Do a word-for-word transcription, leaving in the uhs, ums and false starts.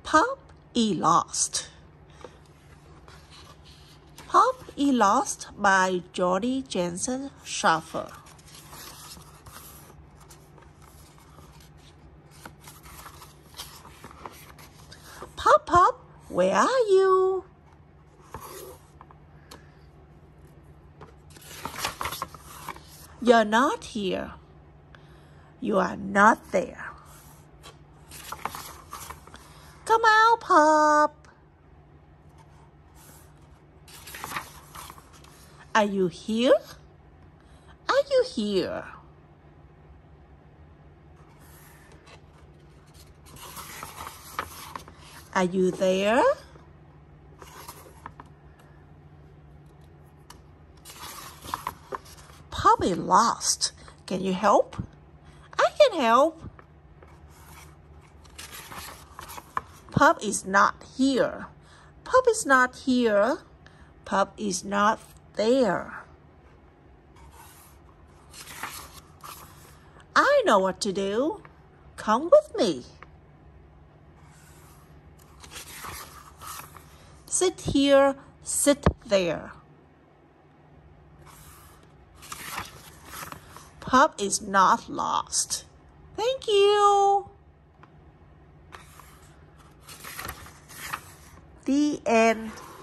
Pop is Lost. Pop is Lost by Jody, Jensen, Shaffer. Pop, Pop, where are you? You're not here. You are not there. Come out, Pop. Are you here? Are you here? Are you there? Pop is lost. Can you help? I can help. Pop is not here. Pop is not here. Pop is not there. I know what to do. Come with me. Sit here, sit there. Pop is not lost. Thank you. The end.